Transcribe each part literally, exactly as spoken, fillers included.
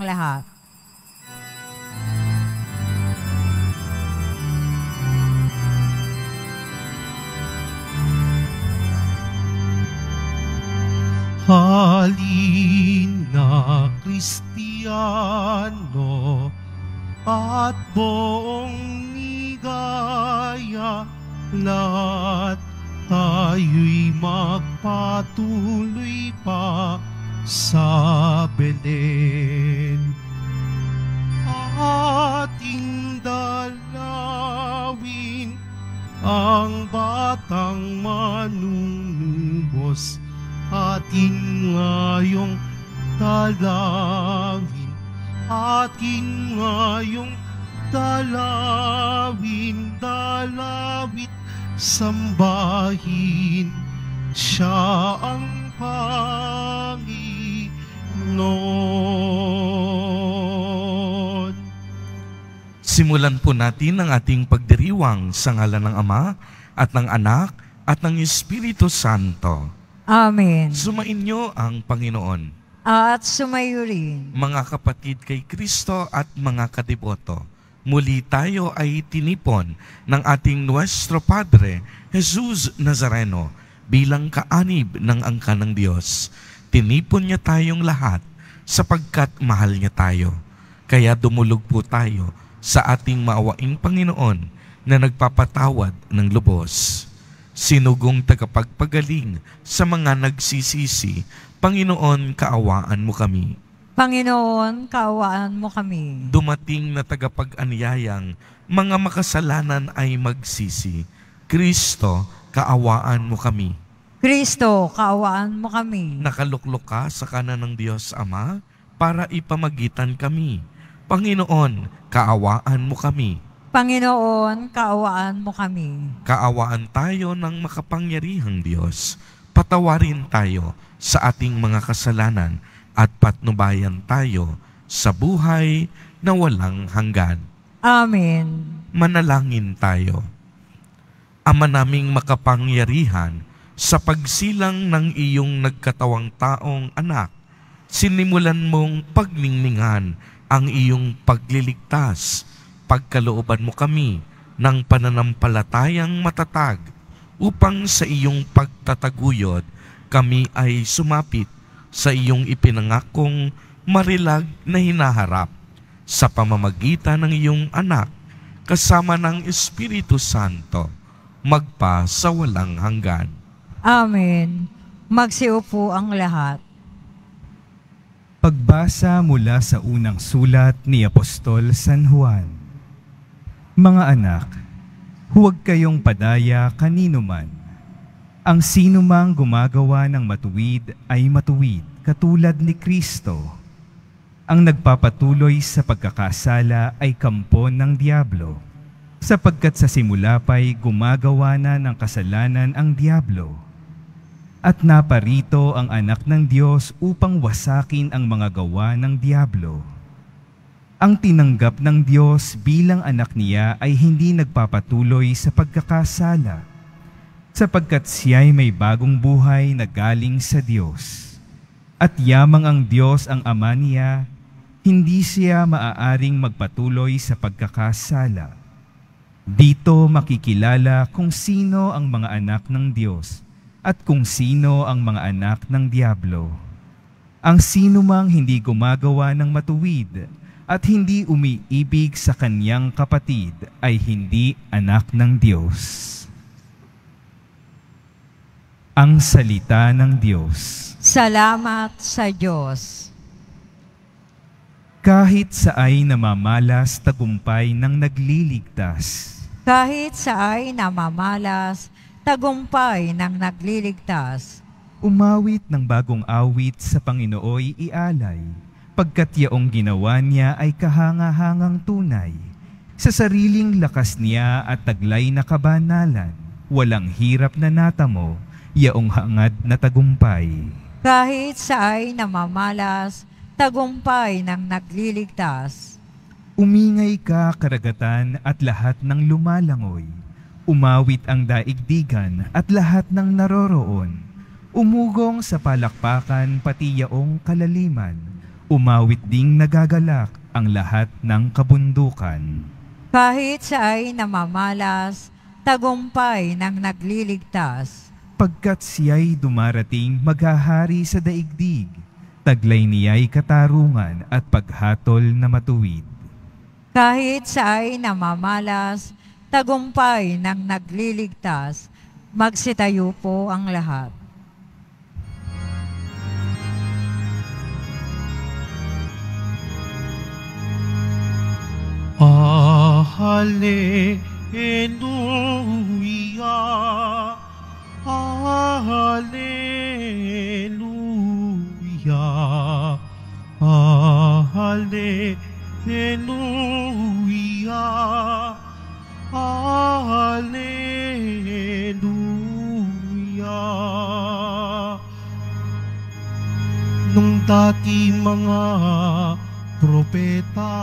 lahat. Halina Kristiyano at buong nigaya, lahat tayo'y magpatuloy pa sa Belen. Ating dalawin ang batang manunubos, ating ngayong dalawin, ating ngayong dalawin, dalawit sambahin, siya ang Panginoon. Simulan po natin ang ating pagdiriwang sa ngalan ng Ama at ng Anak at ng Espiritu Santo. Amen. Sumainyo ang Panginoon. At sumayo rin. Mga kapatid kay Kristo at mga kadiboto, muli tayo ay tinipon ng ating Nuestro Padre, Jesus Nazareno, bilang kaanib ng angkan ng Diyos. Tinipon niya tayong lahat sapagkat mahal niya tayo. Kaya dumulog po tayo sa ating maawaing Panginoon na nagpapatawad ng lubos. Sinugong tagapagpagaling sa mga nagsisisi, Panginoon, kaawaan mo kami. Panginoon, kaawaan mo kami. Dumating na tagapag-anyayang mga makasalanan ay magsisi. Kristo, kaawaan mo kami. Kristo, kaawaan mo kami. Nakaluklok ka sa kanan ng Diyos Ama para ipamagitan kami. Panginoon, kaawaan mo kami. Panginoon, kaawaan mo kami. Kaawaan tayo ng makapangyarihang Diyos. Patawarin tayo sa ating mga kasalanan at patnubayan tayo sa buhay na walang hanggan. Amen. Manalangin tayo. Ama naming makapangyarihan, sa pagsilang ng iyong nagkatawang taong anak, sinimulan mong pagningningan ang iyong pagliligtas. Pagkalooban mo kami ng pananampalatayang matatag upang sa iyong pagtataguyod kami ay sumapit sa iyong ipinangakong marilag na hinaharap sa pamamagitan ng iyong anak kasama ng Espiritu Santo magpa sa walang hanggan. Amen. Magsiupo ang lahat. Pagbasa mula sa unang sulat ni Apostol San Juan. Mga anak, huwag kayong padaya kanino man. Ang sino mang gumagawa ng matuwid ay matuwid katulad ni Kristo. Ang nagpapatuloy sa pagkakasala ay kampon ng Diablo, sapagkat sa simula pa'y gumagawa na ng kasalanan ang Diablo. At naparito ang anak ng Diyos upang wasakin ang mga gawa ng Diablo. Ang tinanggap ng Diyos bilang anak niya ay hindi nagpapatuloy sa pagkakasala, sapagkat siya'y may bagong buhay na galing sa Diyos. At yamang ang Diyos ang Ama niya, hindi siya maaaring magpatuloy sa pagkakasala. Dito makikilala kung sino ang mga anak ng Diyos at kung sino ang mga anak ng Diablo. Ang sino mang hindi gumagawa ng matuwid at hindi umiibig sa kanyang kapatid ay hindi anak ng Diyos. Ang salita ng Diyos. Salamat sa Diyos. Kahit sa ay namamalas tagumpay ng nagliligtas. Kahit sa ay namamalas tagumpay ng nagliligtas. Umawit ng bagong awit sa Panginooy ialay, pagkat yaong ginawa niya ay kahanga-hangang tunay. Sa sariling lakas niya at taglay na kabanalan, walang hirap na natamo, yaong hangad na tagumpay. Kahit sa ay namamalas, tagumpay ng nagliligtas. Umingay ka, karagatan, at lahat ng lumalangoy. Umawit ang daigdigan at lahat ng naroroon. Umugong sa palakpakan pati yaong kalaliman. umawit ding nagagalak ang lahat ng kabundukan. Kahit siya ay namamalas, tagumpay ng nagliligtas. Pagkat siya'y dumarating maghahari sa daigdig, taglay niya'y katarungan at paghatol na matuwid. Kahit siya ay namamalas, tagumpay ng nagliligtas. Magsitayo po ang lahat. Ah, hallelujah, ah, hallelujah, ah, hallelujah, ah, hallelujah. Nung dati mga propeta,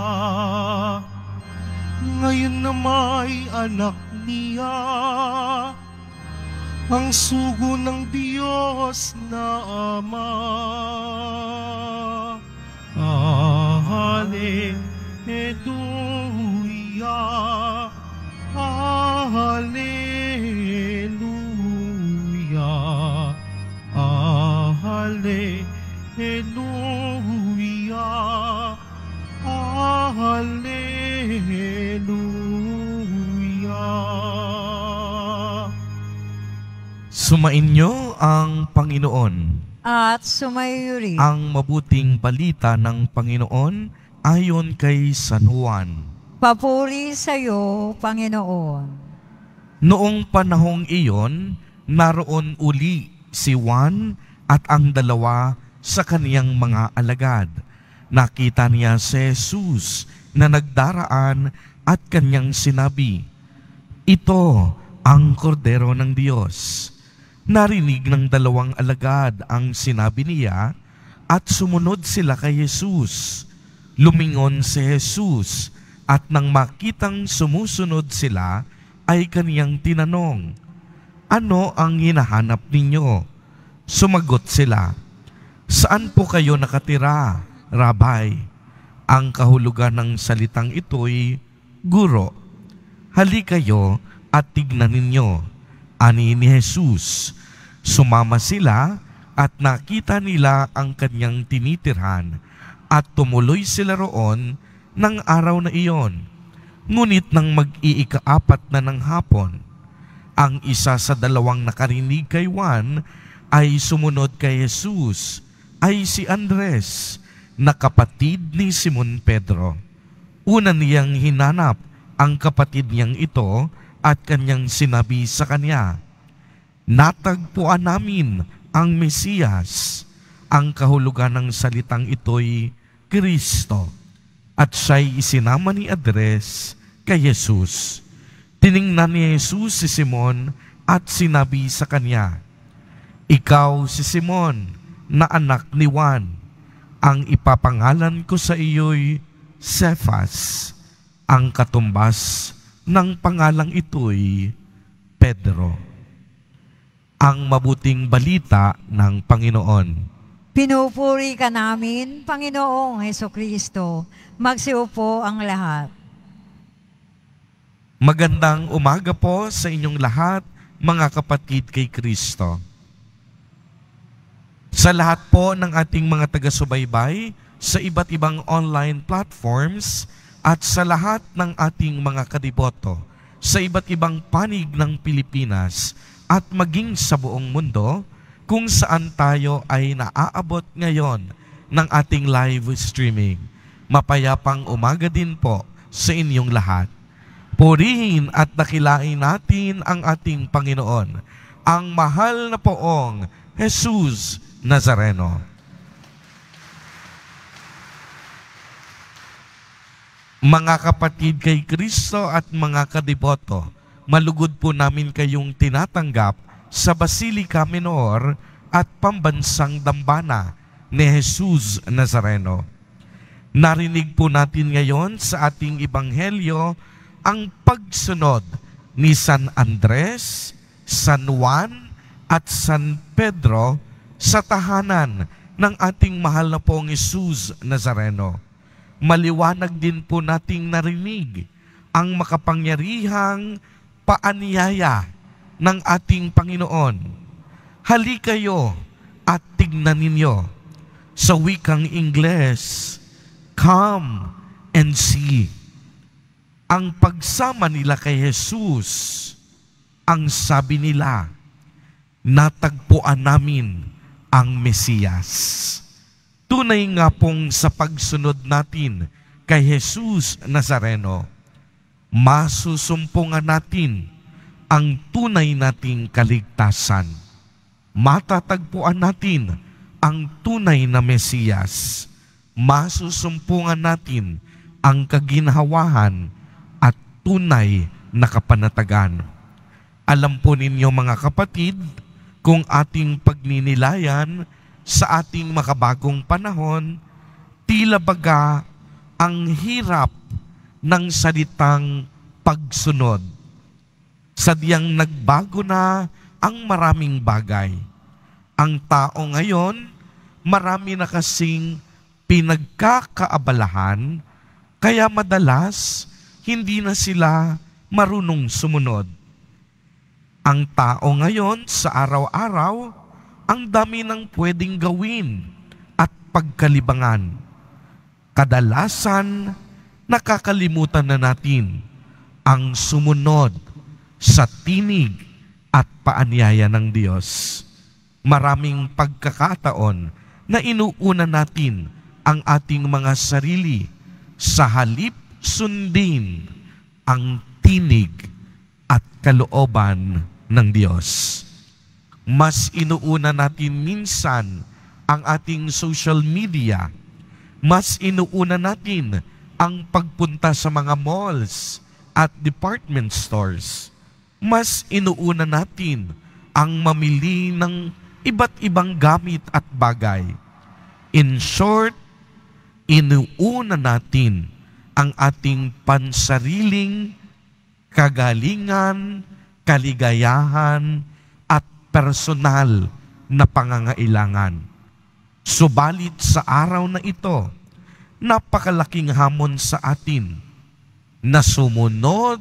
ngayon na may anak niya, ang sugo ng Diyos na Ama. Ah, hallelujah, ah, hallelujah, ah, hallelujah, ah, hallelujah. Sumainyo ang Panginoon. At sumayo rin. Ang mabuting balita ng Panginoon ayon kay San Juan. Papuri sa iyo, Panginoon. Noong panahong iyon, naroon uli si Juan at ang dalawa sa kaniyang mga alagad. Nakita niya si Jesus na nagdaraan at kanyang sinabi, "Ito ang kordero ng Diyos." Narinig ng dalawang alagad ang sinabi niya at sumunod sila kay Jesus. Lumingon si Jesus at nang makitang sumusunod sila ay kaniyang tinanong, "Ano ang hinahanap ninyo?" Sumagot sila, "Saan po kayo nakatira, Rabay?" Ang kahulugan ng salitang ito'y, "Guro." "Hali kayo at tignan ninyo," ani ni Jesus. Sumama sila at nakita nila ang kanyang tinitirhan at tumuloy sila roon ng araw na iyon. Ngunit nang mag-iikaapat na ng hapon, ang isa sa dalawang nakarinig kay Juan ay sumunod kay Jesus, ay si Andres, na kapatid ni Simon Pedro. Una niyang hinanap ang kapatid niyang ito at kanyang sinabi sa kanya, "Natagpuan namin ang Mesiyas." Ang kahulugan ng salitang ito'y Kristo. At siya'y isinama ni Andres kay Jesus. Tiningnan ni Jesus si Simon at sinabi sa kanya, "Ikaw si Simon na anak ni Juan. Ang ipapangalan ko sa iyo'y Cephas." Ang katumbas ng pangalang ito'y Pedro. Ang mabuting balita ng Panginoon. Pinupuri ka namin, Panginoong Hesukristo. Magsiupo ang lahat. Magandang umaga po sa inyong lahat, mga kapatid kay Kristo. Sa lahat po ng ating mga taga-subaybay sa iba't ibang online platforms at sa lahat ng ating mga kadiboto sa iba't ibang panig ng Pilipinas at maging sa buong mundo kung saan tayo ay naaabot ngayon ng ating live streaming. Mapayapang umaga din po sa inyong lahat. Purihin at dakilain natin ang ating Panginoon, ang mahal na poong Jesus Nazareno. Mga kapatid kay Kristo at mga kadiboto, malugod po namin kayong tinatanggap sa Basilica Minor at Pambansang Dambana ni Jesus Nazareno. Narinig po natin ngayon sa ating Ebanghelyo ang pagsunod ni San Andres, San Juan at San Pedro sa tahanan ng ating mahal na pong Jesus Nazareno. Maliwanag din po nating narinig ang makapangyarihang paanyaya ng ating Panginoon. Halikayo at tignan ninyo. Sa wikang Ingles, come and see. Ang pagsama nila kay Jesus, ang sabi nila, natagpuan namin ang Mesiyas. Tunay nga pong sa pagsunod natin kay Jesus Nazareno, masusumpungan natin ang tunay nating kaligtasan. Matatagpuan natin ang tunay na Mesiyas. Masusumpungan natin ang kaginhawahan at tunay na kapanatagan. Alam po ninyo mga kapatid, kung ating pagninilayan sa ating makabagong panahon, tila baga ang hirap ng salitang pagsunod. Sadyang nagbago na ang maraming bagay. Ang tao ngayon, marami na kasing pinagkakaabalahan, kaya madalas hindi na sila marunong sumunod. Ang tao ngayon sa araw-araw, ang dami ng pwedeng gawin at pagkalibangan. Kadalasan, nakakalimutan na natin ang sumunod sa tinig at paanyaya ng Diyos. Maraming pagkakataon na inuuna natin ang ating mga sarili sa halip sundin ang tinig at kalooban ng Diyos. Mas inuuna natin minsan ang ating social media. Mas inuuna natin ang pagpunta sa mga malls at department stores. Mas inuuna natin ang mamili ng iba't ibang gamit at bagay. In short, inuuna natin ang ating pansariling kagalingan, kaligayahan, at personal na pangangailangan. Subalit sa araw na ito, napakalaking hamon sa atin na sumunod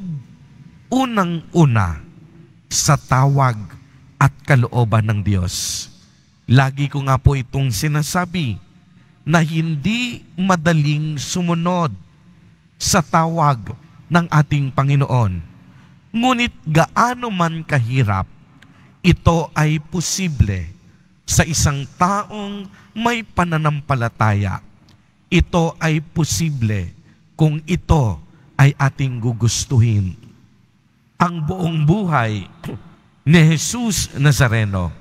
unang-una sa tawag at kalooban ng Diyos. Lagi ko nga po itong sinasabi na hindi madaling sumunod sa tawag ng ating Panginoon. Ngunit gaano man kahirap, ito ay posible sa isang taong may pananampalataya. Ito ay posible kung ito ay ating gugustuhin. Ang buong buhay ni Jesus Nazareno,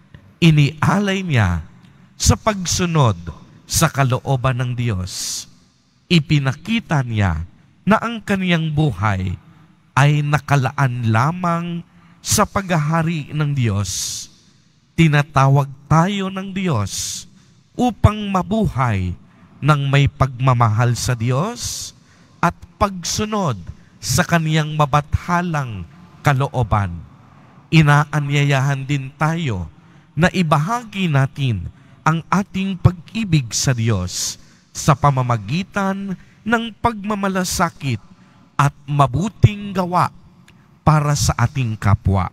inialay niya sa pagsunod sa kalooban ng Diyos. Ipinakita niya na ang kaniyang buhay ay nakalaan lamang sa paghahari ng Diyos. Tinatawag tayo ng Diyos upang mabuhay ng may pagmamahal sa Diyos at pagsunod sa kaniyang mabathalang kalooban. Inaanyayahan din tayo na ibahagi natin ang ating pag-ibig sa Diyos sa pamamagitan ng pagmamalasakit at mabuting gawa para sa ating kapwa.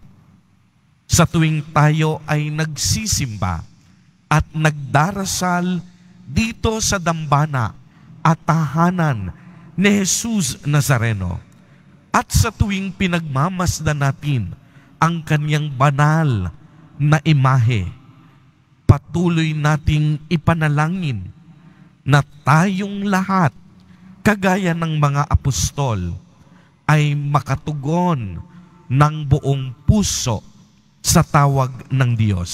Sa tuwing tayo ay nagsisimba at nagdarasal dito sa dambana at tahanan ni Jesus Nazareno, at sa tuwing pinagmamasdan natin ang kanyang banal na imahe, patuloy nating ipanalangin na tayong lahat, kagaya ng mga apostol, ay makatugon ng buong puso sa tawag ng Diyos.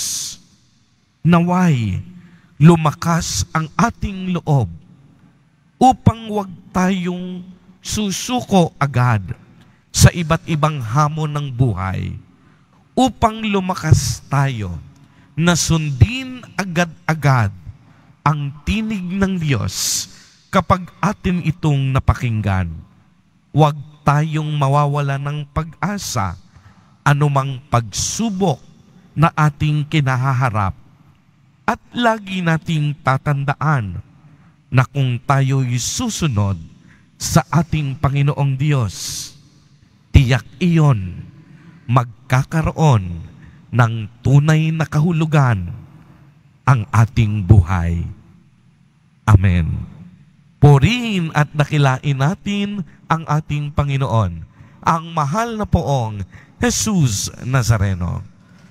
Naway, lumakas ang ating loob upang wag tayong susuko agad sa iba't ibang hamon ng buhay, upang lumakas tayo na sundin agad-agad ang tinig ng Diyos kapag atin itong napakinggan. Huwag tayong mawawala ng pag-asa anumang pagsubok na ating kinahaharap. At lagi nating tatandaan na kung tayo'y susunod sa ating Panginoong Diyos, tiyak iyon magkakaroon ng tunay na kahulugan ang ating buhay. Amen. Purihin at dakilain natin ang ating Panginoon, ang mahal na poong Jesus Nazareno.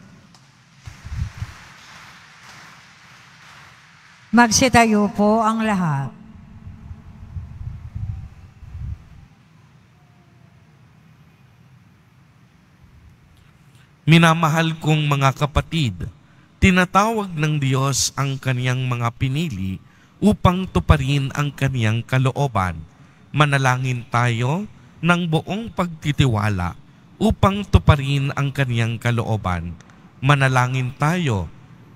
Magsitayo po ang lahat. Minamahal kong mga kapatid, tinatawag ng Diyos ang kaniyang mga pinili upang tuparin ang kaniyang kalooban. Manalangin tayo ng buong pagtitiwala upang tuparin ang kaniyang kalooban. Manalangin tayo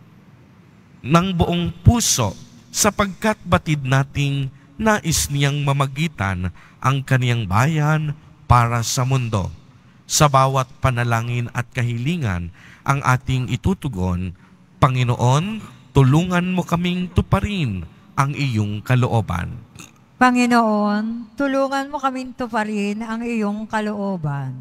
ng buong puso sapagkat batid nating nais niyang mamagitan ang kaniyang bayan para sa mundo. Sa bawat panalangin at kahilingan ang ating itutugon, Panginoon, tulungan mo kaming tuparin ang iyong kalooban. Panginoon, tulungan mo kaming tuparin ang iyong kalooban.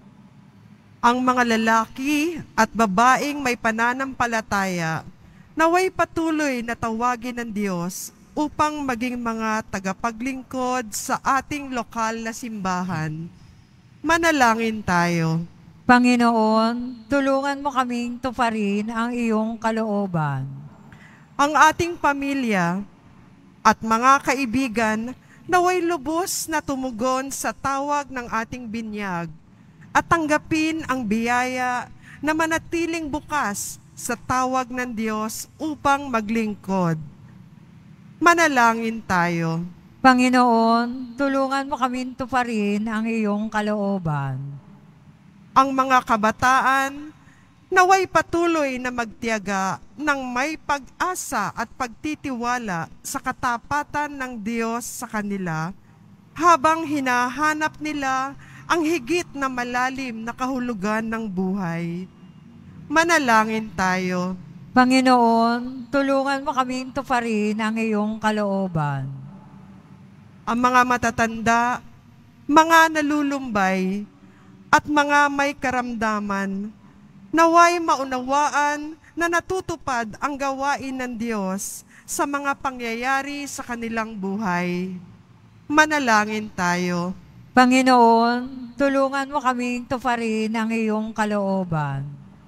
Ang mga lalaki at babaeng may pananampalataya naway patuloy na tawagin ng Diyos upang maging mga tagapaglingkod sa ating lokal na simbahan. Manalangin tayo. Panginoon, tulungan mo kaming tuparin ang iyong kalooban. Ang ating pamilya at mga kaibigan naway lubos na tumugon sa tawag ng ating binyag at tanggapin ang biyaya na manatiling bukas sa tawag ng Diyos upang maglingkod. Manalangin tayo. Panginoon, tulungan mo kaming tuparin ang iyong kalooban. Ang mga kabataan naway patuloy na magtiyaga ng may pag-asa at pagtitiwala sa katapatan ng Diyos sa kanila habang hinahanap nila ang higit na malalim na kahulugan ng buhay. Manalangin tayo. Panginoon, tulungan mo kaming tuparin ang iyong kalooban. Ang mga matatanda, mga nalulumbay, at mga may karamdaman, naway maunawaan na natutupad ang gawain ng Diyos sa mga pangyayari sa kanilang buhay. Manalangin tayo. Panginoon, tulungan mo kaming tuparin ang iyong kalooban.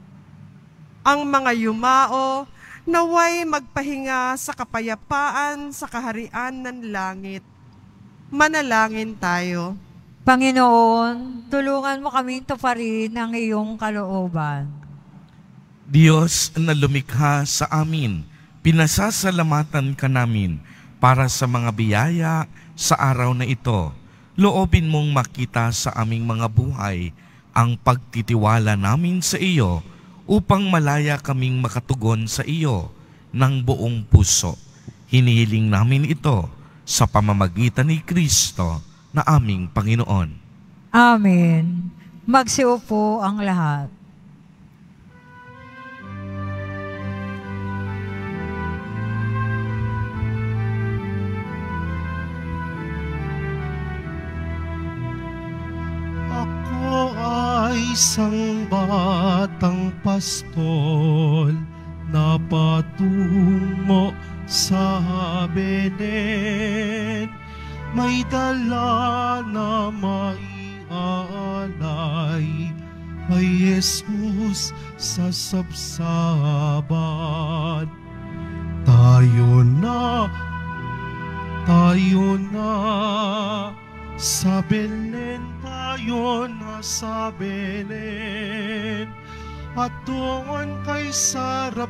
Ang mga yumao naway magpahinga sa kapayapaan sa kaharian ng langit. Manalangin tayo. Panginoon, tulungan mo kaming tuparin ang iyong kalooban. Diyos na lumikha sa amin, pinasasalamatan ka namin para sa mga biyaya sa araw na ito. Loobin mong makita sa aming mga buhay ang pagtitiwala namin sa iyo upang malaya kaming makatugon sa iyo ng buong puso. Hinihiling namin ito sa pamamagitan ni Kristo na aming Panginoon. Amen. Magsiupo ang lahat. Ako ay isang batang pastol na patungo sa Belen. May dala na maiaalay kay Jesus sa sabsaban. Tayo na, tayo na, sa Belen, tayo na sa Belen. At doon kay sarap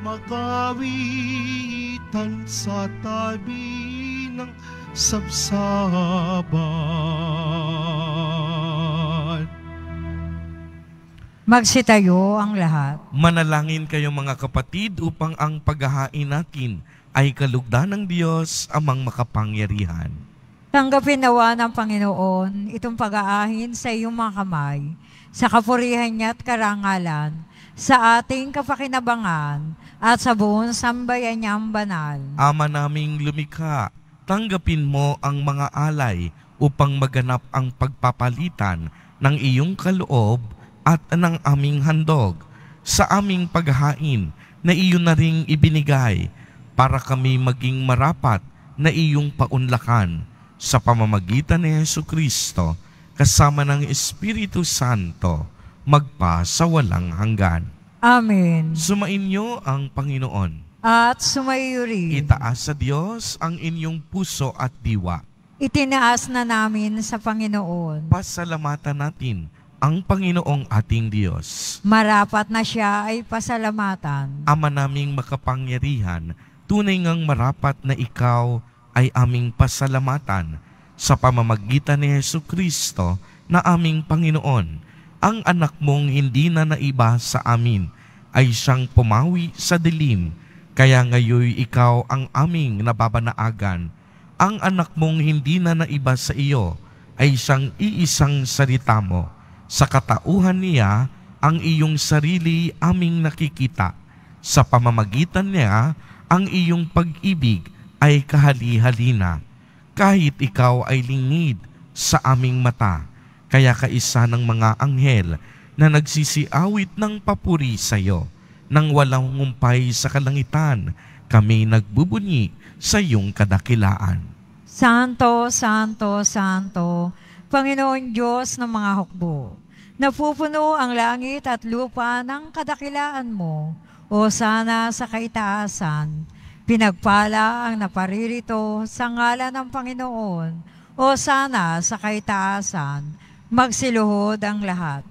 magawitan sa tabi ng sabsaban. Magsitayo ang lahat. Manalangin kayo mga kapatid upang ang paghahain natin ay kalugdan ng Diyos amang makapangyarihan. Tanggapin nawa ng Panginoon itong pag-aahin sa iyong mga kamay, sa kapurihan niya at karangalan, sa ating kapakinabangan, at sa buong sambayan niyang banal. Ama naming lumikha, tanggapin mo ang mga alay upang maganap ang pagpapalitan ng iyong kaloob at ng aming handog sa aming paghahain na iyon na ring ibinigay para kami maging marapat na iyong paunlakan sa pamamagitan ni Jesucristo kasama ng Espiritu Santo magpa sa walang hanggan. Amen. Sumainyo ang Panginoon. At sumaiyo rin. Itaas sa Diyos ang inyong puso at diwa. Itinaas na namin sa Panginoon. Pasalamatan natin ang Panginoong ating Diyos. Marapat na siya ay pasalamatan. Ama naming makapangyarihan, tunay ngang marapat na ikaw ay aming pasalamatan sa pamamagitan ni Jesucristo na aming Panginoon. Ang anak mong hindi na naiba sa amin ay siyang pumawi sa dilim, kaya ngayoy ikaw ang aming nababanaagan. Ang anak mong hindi na naiba sa iyo ay siyang iisang salita mo. Sa katauhan niya, ang iyong sarili aming nakikita. Sa pamamagitan niya, ang iyong pag-ibig ay kahali-halina. Kahit ikaw ay lingid sa aming mata, kaya kaisa ng mga anghel na nagsisiawit ng papuri sa iyo. Nang walang ngumpay sa kalangitan, kami nagbubunyi sa iyong kadakilaan. Santo, Santo, Santo, Panginoon Diyos ng mga hukbo, napupuno ang langit at lupa ng kadakilaan mo, o sana sa kaitaasan. Pinagpala ang naparirito sa ngalan ng Panginoon, o sana sa kaitaasan, magsiluhod ang lahat.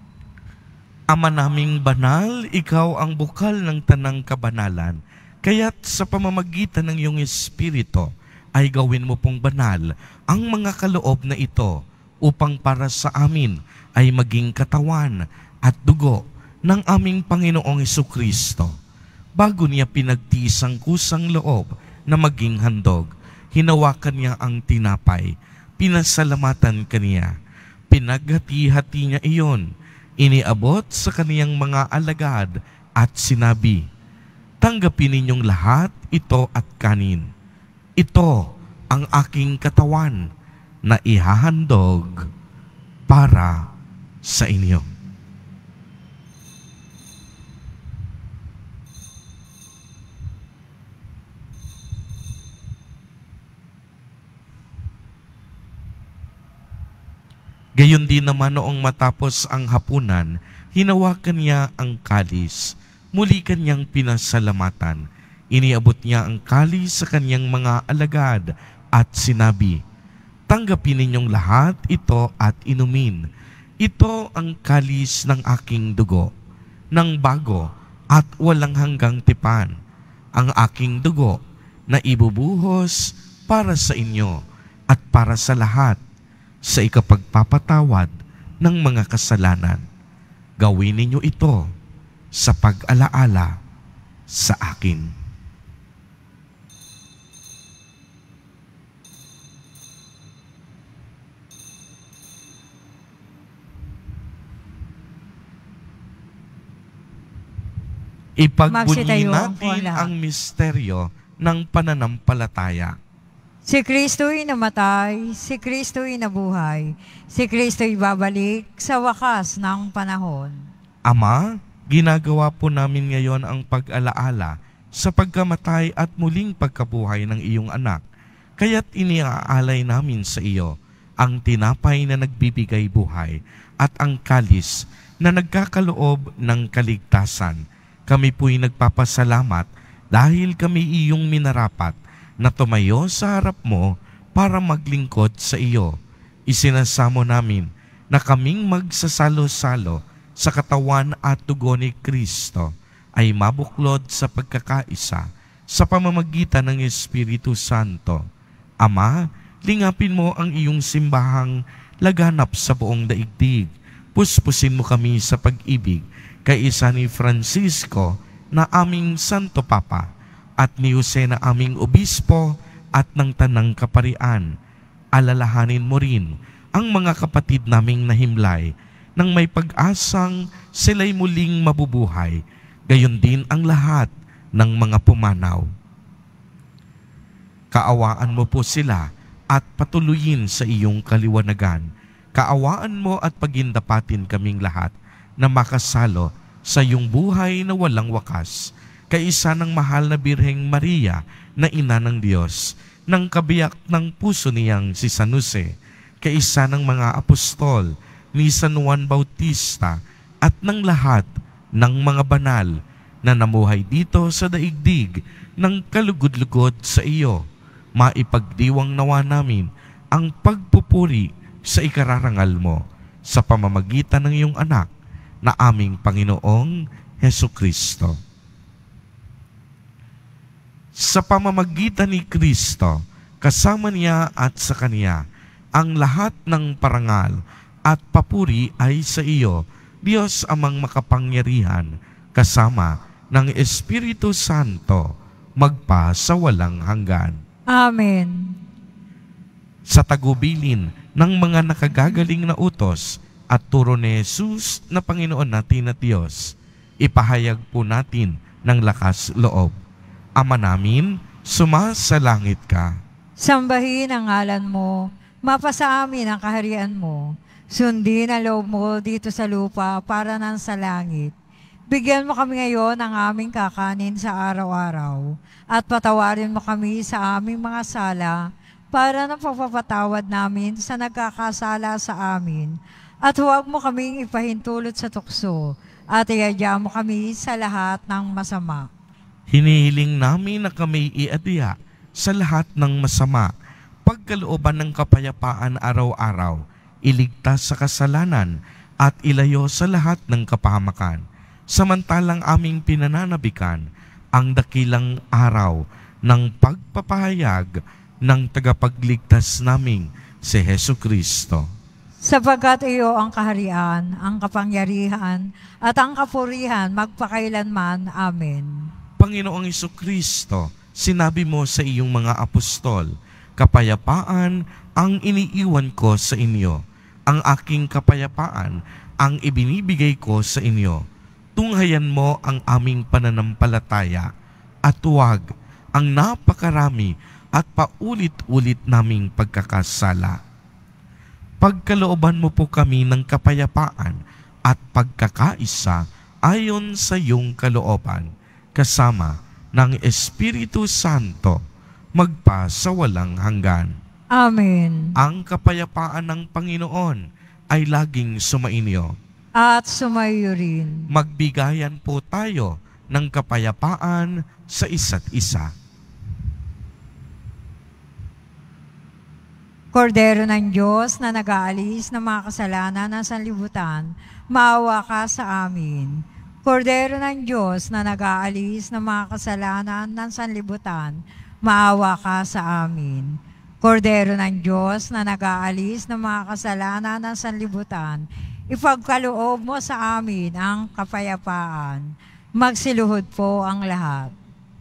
Ama naming banal, ikaw ang bukal ng tanang kabanalan, kaya't sa pamamagitan ng iyong Espiritu, ay gawin mo pong banal ang mga kaloob na ito upang para sa amin ay maging katawan at dugo ng aming Panginoong Jesucristo. Bago niya pinagtiis ang kusang loob na maging handog, hinawakan niya ang tinapay, pinasalamatan kaniya, pinaghati-hati niya iyon, iniabot sa kaniyang mga alagad at sinabi, "Tanggapin ninyong lahat ito at kanin. Ito ang aking katawan na ihahandog para sa inyo." Gayon din naman noong matapos ang hapunan, hinawakan niya ang kalis, muli kanyang pinasalamatan. Iniabot niya ang kalis sa kanyang mga alagad at sinabi, "Tanggapin ninyong lahat ito at inumin. Ito ang kalis ng aking dugo, ng bago at walang hanggang tipan, ang aking dugo na ibubuhos para sa inyo at para sa lahat sa ikapagpapatawad ng mga kasalanan. Gawin ninyo ito sa pag-alaala sa akin." Ipagbunyi Magsitayo natin po lahat. ang misteryo ng pananampalataya. Si Kristo'y namatay, si Kristo'y nabuhay, si Kristo'y babalik sa wakas ng panahon. Ama, ginagawa po namin ngayon ang pag-alaala sa pagkamatay at muling pagkabuhay ng iyong anak. Kaya't iniaalay namin sa iyo ang tinapay na nagbibigay buhay at ang kalis na nagkakaloob ng kaligtasan. Kami po'y nagpapasalamat dahil kami iyong minarapat na tumayo sa harap mo para maglingkod sa iyo. Isinasamo namin na kaming magsasalo-salo sa katawan at dugo ni Kristo ay mabuklod sa pagkakaisa sa pamamagitan ng Espiritu Santo. Ama, lingapin mo ang iyong simbahang laganap sa buong daigdig. Puspusin mo kami sa pag-ibig kay isa ni Francisco na aming Santo Papa at ni Jose na aming Obispo at ng Tanang Kaparian. Alalahanin mo rin ang mga kapatid naming nahimlay nang may pag-asang sila'y muling mabubuhay. Gayon din ang lahat ng mga pumanaw. Kaawaan mo po sila at patuloyin sa iyong kaliwanagan. Kaawaan mo at pagindapatin kaming lahat na makasalo sa iyong buhay na walang wakas. Kaisa ng mahal na Birheng Maria na ina ng Diyos, ng kabiyak ng puso niyang si San Jose, kaisa ng mga apostol ni San Juan Bautista at ng lahat ng mga banal na namuhay dito sa daigdig ng kalugod-lugod sa iyo. Maipagdiwang nawa namin ang pagpupuri sa ikararangal mo sa pamamagitan ng iyong anak na aming Panginoong Hesukristo. Sa pamamagitan ni Kristo, kasama niya at sa Kanya, ang lahat ng parangal at papuri ay sa iyo, Diyos amang makapangyarihan, kasama ng Espiritu Santo, magpa sa walang hanggan. Amen. Sa tagubilin ng mga nakagagaling na utos at turo ni Jesus na Panginoon natin at Diyos, ipahayag po natin ng lakas loob. Ama namin, sumasalangit ka. Sambahin ang ngalan mo, mapasa amin ang kaharian mo. Sundin ang loob mo dito sa lupa para nang sa langit. Bigyan mo kami ngayon ng aming kakanin sa araw-araw at patawarin mo kami sa aming mga sala para na pagpapatawad namin sa nagkakasala sa amin. At huwag mo kaming ipahintulot sa tukso at iadya mo kami sa lahat ng masama. Hinihiling namin na kami iadya sa lahat ng masama, pagkalooban ng kapayapaan araw-araw, iligtas sa kasalanan at ilayo sa lahat ng kapahamakan. Samantalang aming pinananabikan ang dakilang araw ng pagpapahayag ng tagapagligtas naming si Hesukristo. Sapagkat iyo ang kaharian, ang kapangyarihan, at ang kapurihan magpakailanman. Amen. Panginoong Hesukristo, sinabi mo sa iyong mga apostol, kapayapaan ang iniiwan ko sa inyo. Ang aking kapayapaan ang ibinibigay ko sa inyo. Tunghayan mo ang aming pananampalataya at huwag ang napakarami at paulit-ulit naming pagkakasala. Pagkalooban mo po kami ng kapayapaan at pagkakaisa ayon sa iyong kalooban, kasama ng Espiritu Santo, magpa sa walang hanggan. Amen. Ang kapayapaan ng Panginoon ay laging sumainyo. At sumayo rin. Magbigayan po tayo ng kapayapaan sa isa't isa. Kordero ng Diyos na nag-aalis ng mga kasalanan ng sanlibutan, maawa ka sa amin. Kordero ng Diyos na nag-aalis ng mga kasalanan ng sanlibutan, maawa ka sa amin. Kordero ng Diyos na nag-aalis ng mga kasalanan ng sanlibutan, ipagkaloob mo sa amin ang kapayapaan. Magsiluhod po ang lahat.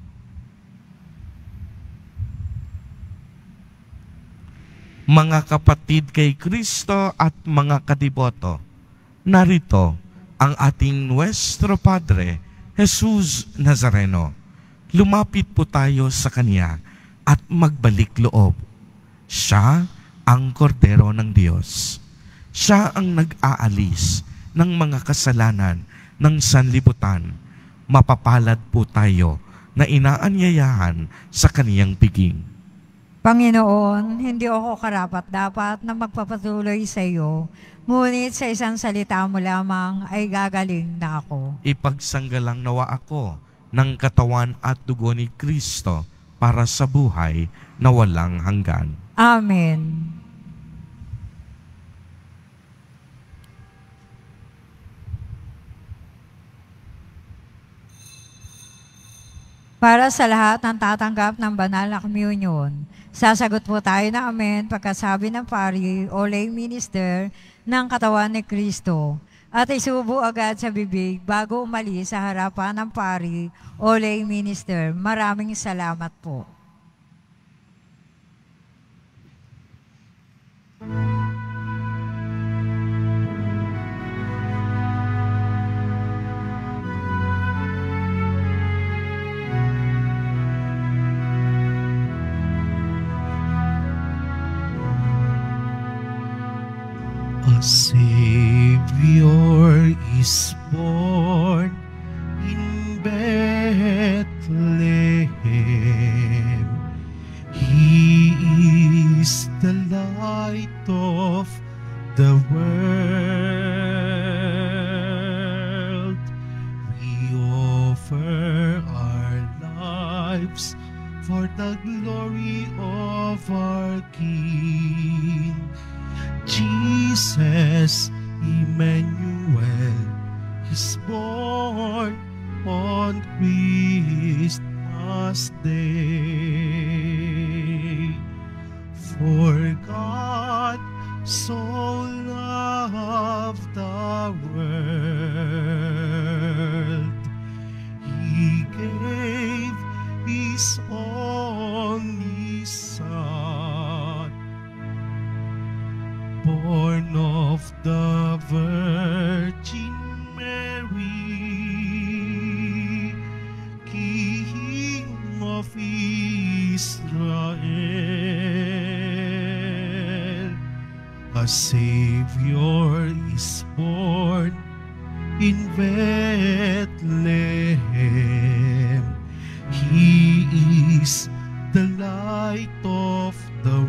Mga kapatid kay Kristo at mga kadiboto, narito ang ating Nuestro Padre, Jesus Nazareno. Lumapit po tayo sa Kanya at magbalik loob. Siya ang kordero ng Diyos. Siya ang nag-aalis ng mga kasalanan ng sanlibutan. Mapapalad po tayo na inaanyayahan sa Kaniyang piging. Panginoon, hindi ako karapat-dapat na magpapatuloy sa iyo, ngunit sa isang salita mo lamang ay gagaling na ako. Ipagsanggalang nawa ako ng katawan at dugo ni Kristo para sa buhay na walang hanggan. Amen. Para sa lahat ng tatanggap ng banal na communion, sasagot po tayo na amen pagkasabi ng pari o lay minister ng katawan ni Kristo at isubo agad sa bibig bago umalis sa harapan ng pari o lay minister. Maraming salamat po. A Savior is born in Bethlehem. He is the light of the world. We offer our lives for the glory of our King. Jesus Emmanuel is born on Christmas Day. For God so loved the world, He gave His only Son, born of the Virgin Mary, King of Israel. A Savior is born in Bethlehem. He is the light of the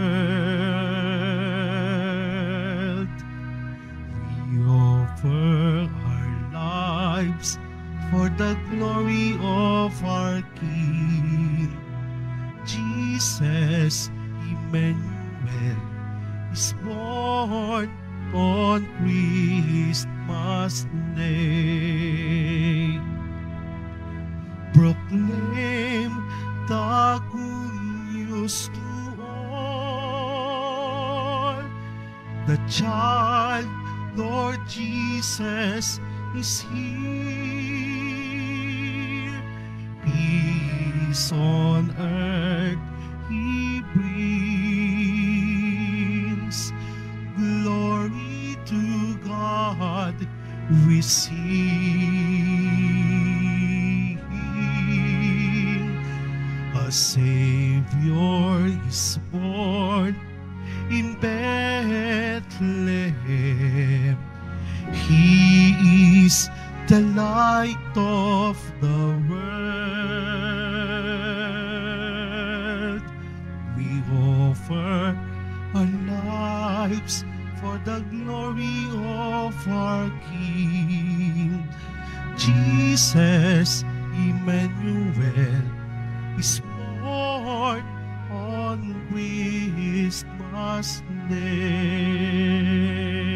world. We offer our lives for the glory of our King. Jesus Emmanuel is born on Christmas Day. Proclaim the good news to all. The child, Lord Jesus, is here. Peace on earth He brings. Glory to God we sing. A Savior is born in Bethlehem. He is the light of the world. We offer our lives for the glory of our King. Jesus Emmanuel is born on Christmas Day.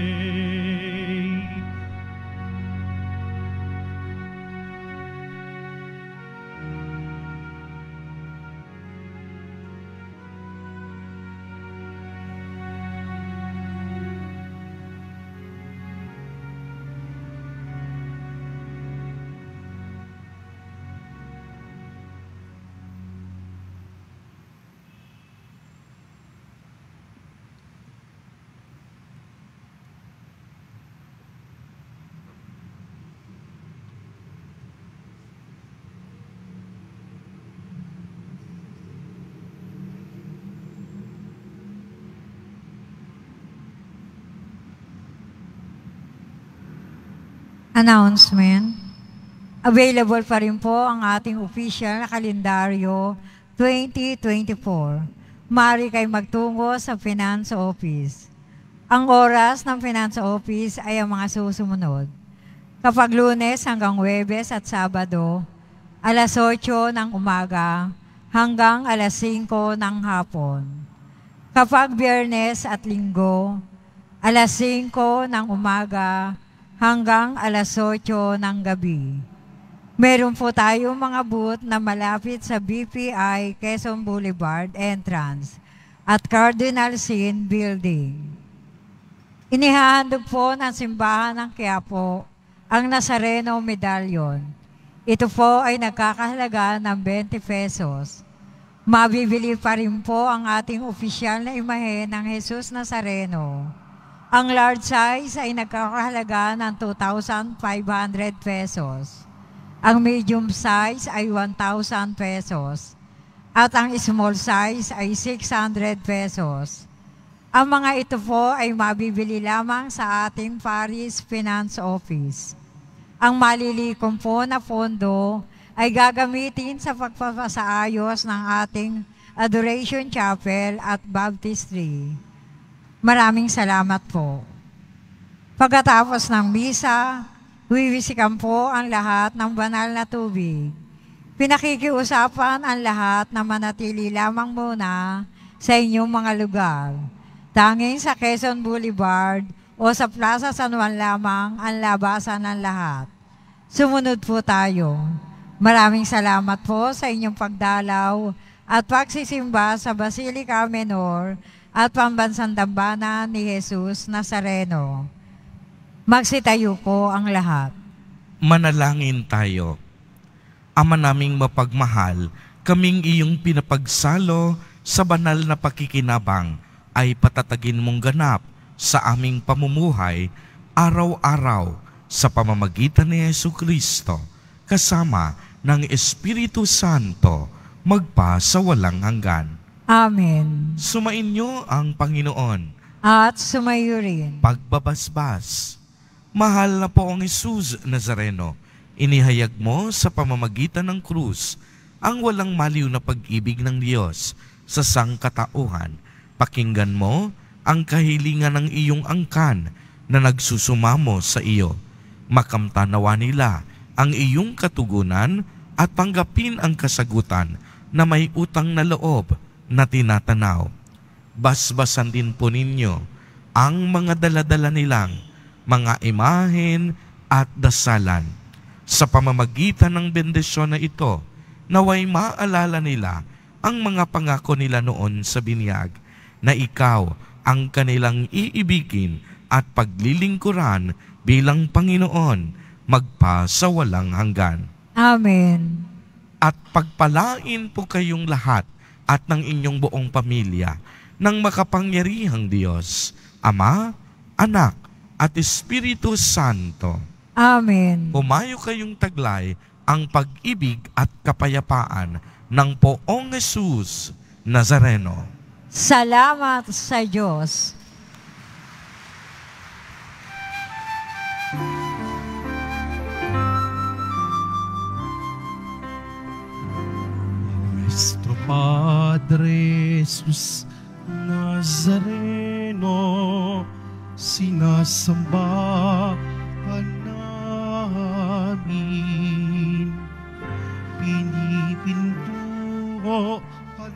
Announcement. Available pa rin po ang ating official na kalendaryo twenty twenty-four. Maaari kayo magtungo sa Finance Office. Ang oras ng Finance Office ay ang mga susumunod. Kapag Lunes hanggang Huwebes at Sabado, alas otso ng umaga hanggang alas singko ng hapon. Kapag Biyernes at Linggo, alas singko ng umaga hanggang alas otso ng gabi. Meron po tayo mga booth na malapit sa B P I Quezon Boulevard entrance at Cardinal Sin Building. Inihahandog po ng simbahan ng Quiapo ang Nazareno Medallion. Ito po ay nagkakahalaga ng twenty pesos. Mabibili pa rin po ang ating opisyal na imahe ng Jesus Nazareno. Ang large size ay nagkakahalaga ng two thousand five hundred pesos. Ang medium size ay one thousand pesos. At ang small size ay six hundred pesos. Ang mga ito po ay mabibili lamang sa ating Paris Finance Office. Ang malilikom po na pondo ay gagamitin sa pagpapasaayos ng ating Adoration Chapel at Baptistry. Maraming salamat po. Pagkatapos ng misa, wiwisikan po ang lahat ng banal na tubig. Pinakikiusapan ang lahat na manatili lamang muna sa inyong mga lugar. Tanging sa Quezon Boulevard o sa Plaza San Juan lamang ang labasan ng lahat. Sumunod po tayo. Maraming salamat po sa inyong pagdalaw at pagsisimba sa Basilica Menor at Pambansang Dambana ni Jesus Nazareno. Magsitayo po ang lahat. Manalangin tayo. Ama naming mapagmahal, kaming iyong pinapagsalo sa banal na pakikinabang ay patatagin mong ganap sa aming pamumuhay araw-araw sa pamamagitan ni Jesucristo kasama ng Espiritu Santo magpa sa walang hanggan. Amen. Sumainyo ang Panginoon. At sumayo rin. Pagbabasbas. Mahal na poong Jesus Nazareno, inihayag mo sa pamamagitan ng krus ang walang maliw na pag-ibig ng Diyos sa sangkatauhan. Pakinggan mo ang kahilingan ng iyong angkan na nagsusumamo sa iyo. Makamtanawa nila ang iyong katugunan at tanggapin ang kasagutan na may utang na loob na tinatanaw. Basbasan din po ninyo ang mga daladala nilang mga imahen at dasalan. Sa pamamagitan ng bendisyon na ito, naway maalala nila ang mga pangako nila noon sa binyag, na ikaw ang kanilang iibigin at paglilingkuran bilang Panginoon magpa sa walang hanggan. Amen. At pagpalain po kayong lahat at ng inyong buong pamilya ng makapangyarihang Diyos, Ama, Anak, at Espiritu Santo. Amen. Pumayo kayong taglay ang pag-ibig at kapayapaan ng poong Jesus Nazareno. Salamat sa Diyos. Nuestro Padre Jesus Nazareno, sinasamba ka namin, pinipintuho ka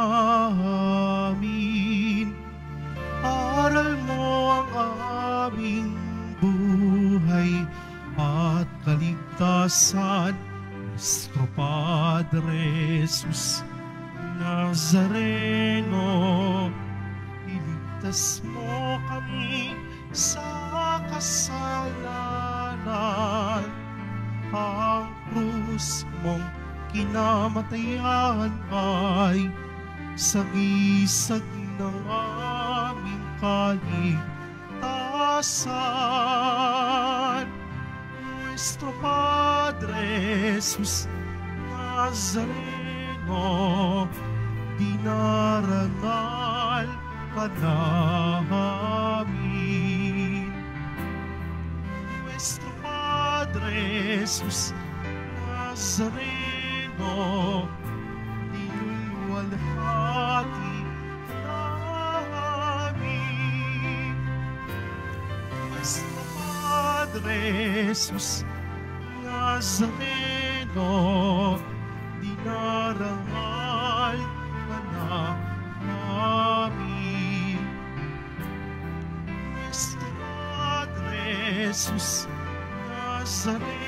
namin, aral mo ang aming buhay at kaligtasan. Nuestro Padre Jesus Nazareno, iligtas mo kami sa kasalanan. Ang krus mong kinamatayan ay sagisag ng aming kaligtasan. Nuestro Padre Jesus Nazareno, dinarangal ka namin. Nuestro Padre Jesus Nazareno, dinulwalhati namin. Nuestro Padre Jesus Nazareno, dinarangal ka namin. Nuestro Padre Jesus Nazareno,